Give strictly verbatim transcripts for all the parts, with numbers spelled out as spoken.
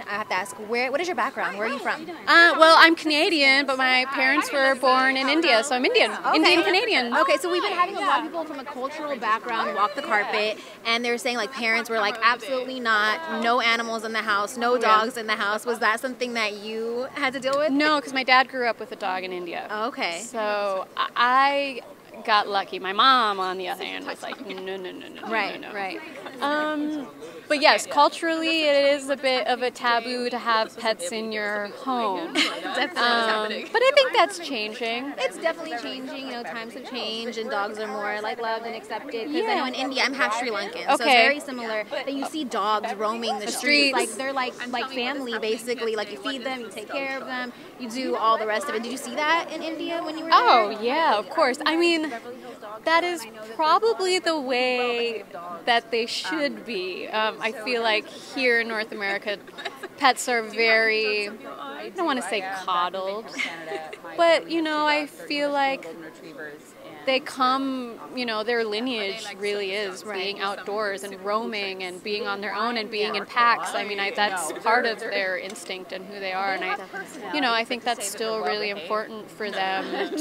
I have to ask, where? What is your background? Where are you from? Uh, well, I'm Canadian, but my parents were born in India, so I'm Indian. Okay. Indian Canadian. Okay, so we've been having a lot of people from a cultural background walk the carpet, and they're saying like parents were like, absolutely not, no animals in the house, no dogs in the house. Was that something that you had to deal with? No, because my dad grew up with a dog in India. Okay. So I got lucky. My mom, on the other hand, was like, no, no, no, no, no, Right, no, no. right. Um, but yes, culturally, it is a bit of a taboo to have pets in your home. Definitely. Um, but I think that's changing. It's definitely changing. You know, times have changed, and dogs are more like loved and accepted. Because I Yeah. know in India, I'm half Sri Lankan, so it's Okay. very similar. That you see dogs roaming the, The streets. streets. Like they're like like family, basically. Like you feed them, you take care of them, you do all the rest of it. Did you see that in India when you were there? Oh, yeah, of course. I mean, that is probably the way that they should be. Um, I feel like here in North America, pets are very, I don't want to say coddled, but, you know, I feel like they come, you know, their lineage really is being outdoors and roaming and being on their own and being in packs. I mean, I, that's part of their instinct and who they are, and I, you know, I think that's still really important for them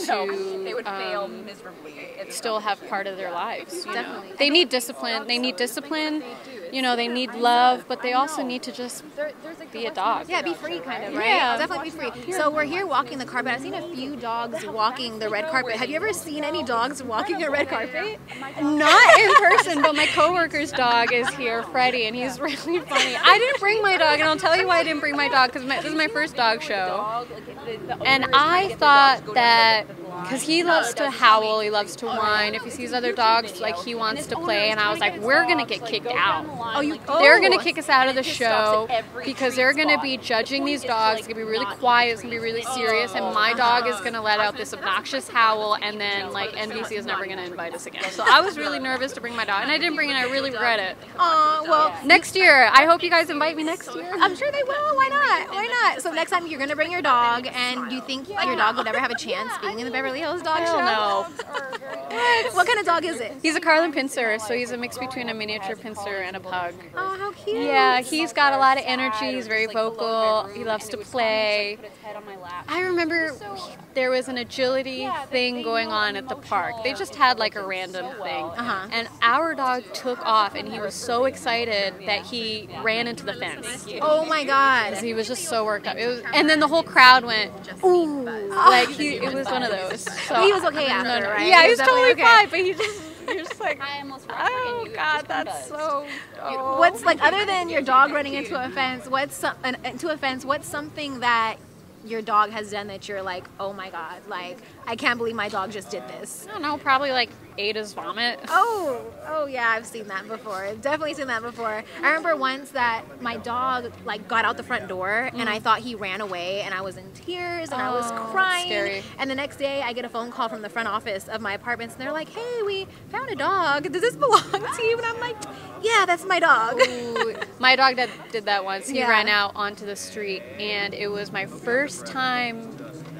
to um, still have part of their lives. You know, they need discipline. They need discipline. You know, they need love, but they also need to just be a dog. Yeah, be free, kind of, right? Yeah. Definitely be free. So we're here walking the carpet. I've seen a few dogs walking the red carpet. Have you ever seen any dogs walking a red carpet? Not in person, but my coworker's dog is here, Freddie, and he's really funny. I didn't bring my dog, and I'll tell you why I didn't bring my dog, because this is my first dog show. And I thought that, because he loves to howl, he loves to whine. If he sees other dogs, like, he wants to play, and I was like, we're going to get kicked out. Oh, you? They're going to kick us out of the show because they're going to be judging these dogs. It's going to be really quiet. It's going to be really serious. And my dog is going to let out this obnoxious howl, and then, like, N B C is never going to invite us again. So I was really nervous to bring my dog, and I didn't bring it. I really regret it. Oh, well, Next year. I hope you guys invite me next year. I'm sure they will. Why not? Why not? So next time you're going to bring your dog, and do you think your dog would ever have a chance being in the Beverly Hills Dog Hell Show? no. What kind of dog is it? He's a Carlin Pinscher, so he's a mix between a miniature Pinscher and a pug. Oh, how cute. Yeah, he's got a lot of energy. He's very vocal. He loves to play. I remember there was an agility thing going on at the park. They just had like a random thing. Uh-huh. And our dog took off, and he was so excited that he ran into the fence. Oh my God. He was just so worked up. It was, and then the whole crowd went, ooh. Like, he, it was one of those. So, He was okay after, right? Yeah, He he was was totally definitely okay. fine, but he just, you're just like, oh God, that's so, oh. What's like other than your dog running into a fence? What's some, an, into a fence? What's something that your dog has done that you're like, oh my God, like I can't believe my dog just did this? I don't know, probably like Ada's vomit. Oh, oh yeah, I've seen that before. I've definitely seen that before. I remember once that my dog like got out the front door and I thought he ran away, and I was in tears and I was Oh, crying. scary. And the next day I get a phone call from the front office of my apartments, and they're like, hey, we found a dog. Does this belong to you? And I'm like, yeah, that's my dog. Ooh, my dog that did that once. He Yeah. ran out onto the street, and it was my first time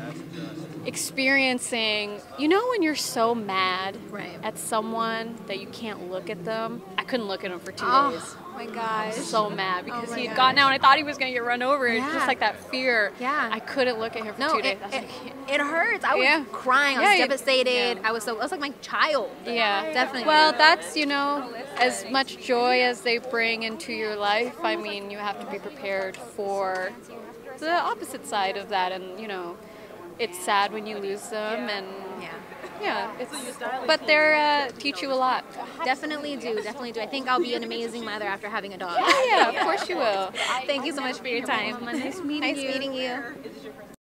experiencing, you know, when you're so mad Right. at someone that you can't look at them. I couldn't look at him for two Oh days. my gosh. So mad because Oh my he had gosh. gotten out, and I thought he was going to get run over. It's Yeah. just like that fear. Yeah. I couldn't look at him for No, two it, days. I was it, like, it hurts. I was Yeah. crying. I Yeah, was you- devastated. yeah. I was so, I was like my child. yeah, Definitely. Well, that's, you know, as much joy as they bring into your life. I mean, you have to be prepared for the opposite side of that, and you know, it's sad when you lose them, and Yeah. yeah, it's, but they're uh, teach you a lot. Definitely do. Definitely do. I think I'll be an amazing mother after having a dog. Yeah, of course you will. Thank you so much for your time. Nice meeting Nice you. meeting you.